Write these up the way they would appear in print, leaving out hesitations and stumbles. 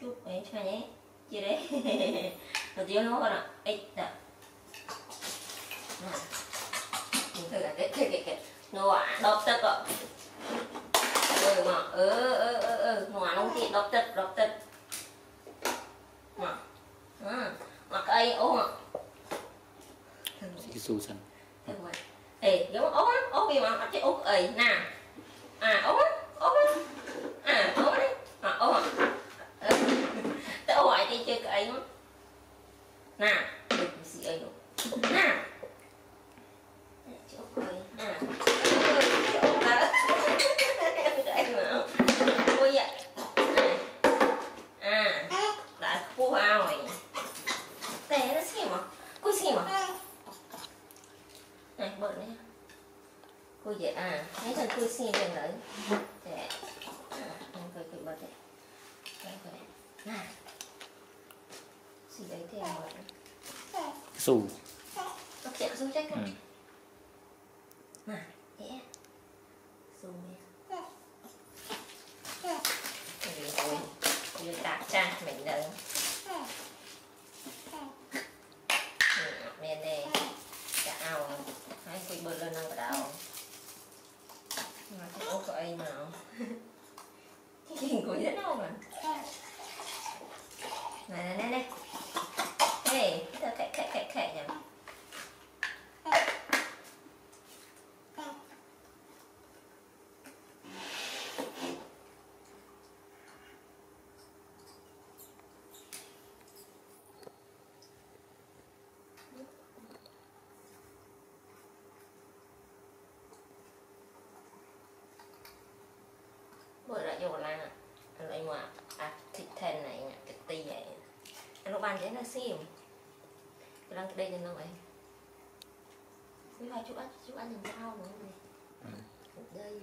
chút ấy cho nhé chia đấy một tiếng nó còn ạ ít đã mình thử là cái nọ đọc tất ạ mà nọ nó thì đọc tất mà cây ố mà cái su xanh ê giống ố vì mà cái ố ấy nè ố đấy ố tao hỏi thì chơi cái ấy nè được gì ấy luôn nè chỗ cười nè chỗ cả cái mà ôi vậy lại khu ao rồi té nó xem mà cô xem mà này bận đấy cô vậy mấy thằng cô xem đừng lấy để cười bật đấy nè gì đấy thì su nó chạy su trách không nè dễ su nè rồi bây giờ tạt ra mình đừng miền này chảo hai cái bơ lên năng đầu mà cái ốc của anh nào cái gì của rất đâu mà này hey khẽ nhỉ bữa lại vô lan lại mà thịt thèn này cái tì vậy anh ban thế nó xiêm cái đang đây cho nó vậy với hai chú ăn làm sao mà đây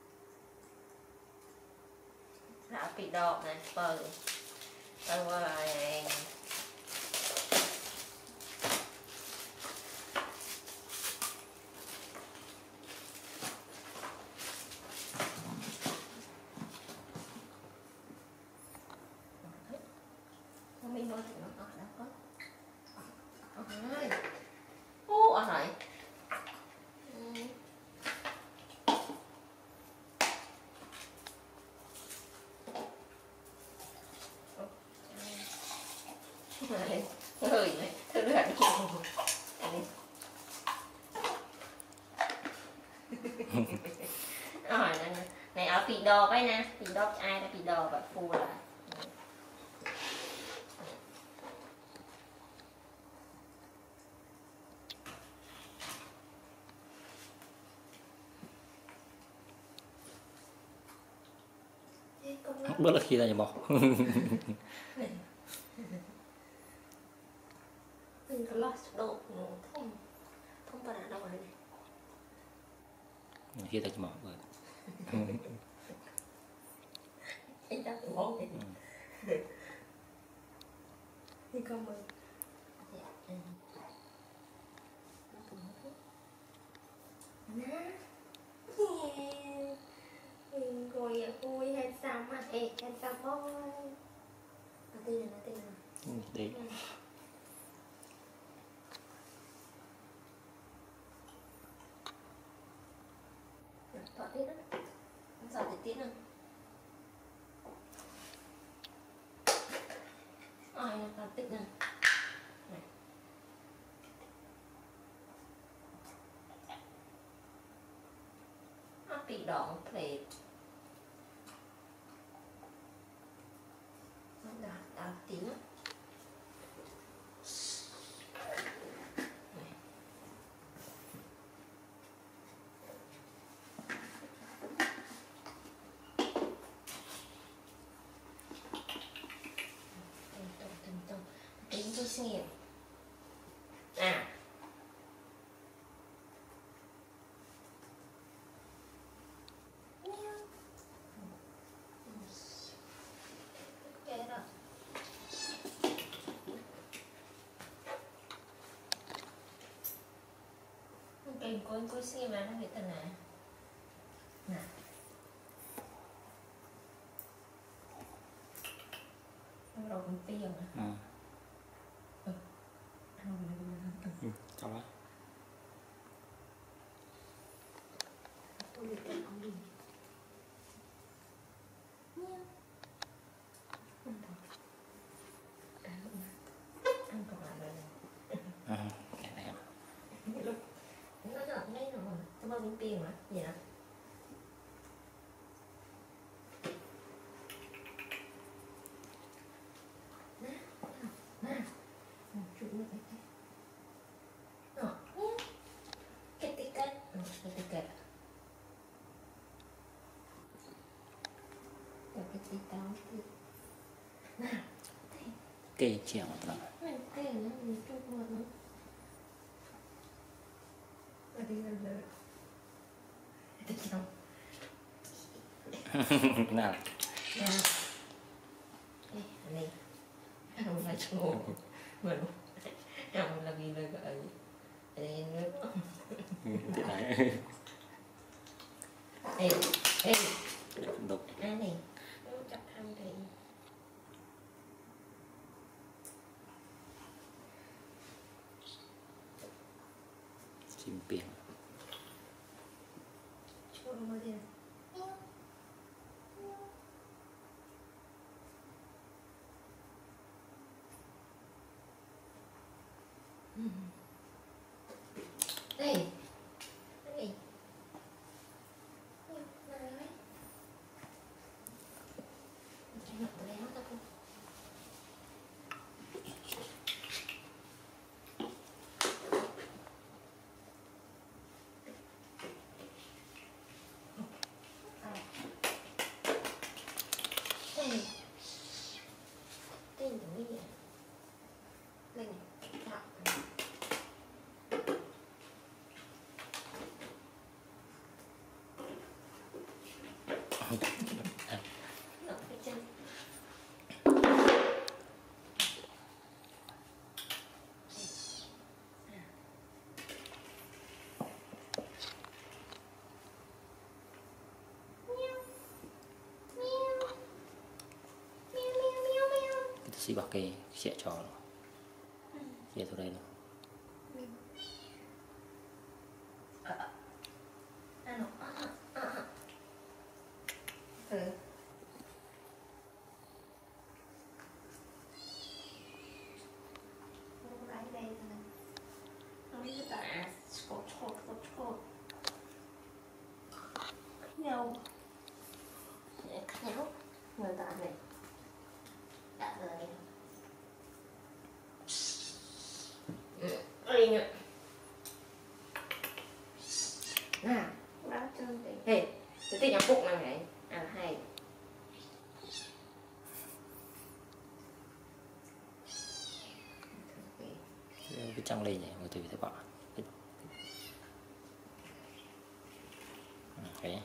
đã bị đỏ này bờ qua lại mình nói thì nó ở đâu có ở này này thử hẳn này ở bị đò cái nè bị đò ai đã bị đò và phù lại bớt là khi ra nhà bỏ mình có lót độ không phải là đâu này khi ta cho bỏ rồi anh ta cũng mong thì con mời mình ngồi vui hay sao mà hay sao thôi nó tên là đấy thọ tiết đó ăn giỏi thì tiết nào nó tích này nó bị đỏ phết nó đào tiếng tính tôi xem Kênh của anh cô xem là nó bị thế này nè. rồi cũng tiêu mà. Chào bác. Nó giọt ngay rồi, tao bao nhiêu tiền mà, gì đó. Cây chèo đó. Nào. Này, không phải chỗ mình không là vì lời gọi đây nữa. Ê, ê, Đục. ai này, nó chặt ăn thì Chim biển. chua mơ đi. Đây, đây, tên của mình này, lên này, Xí bảo cây sẽ cho sẽ từ đây luôn. nhau nhau người ta này đã rồi liền ạ nào đó chân thì hey tự tin nhập bụng này này à hay Cái trăng lên này người từ thấy bỏ cái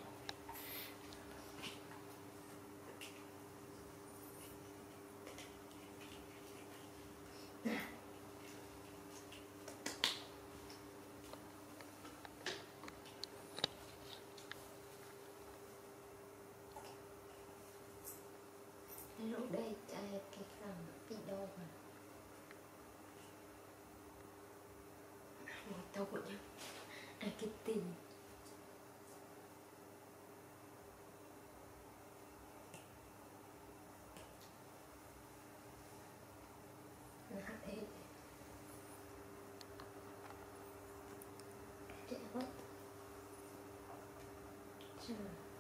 lúc đây cái phần bị đau mà một tao của nhau ai cái tình là hết chết quá chưa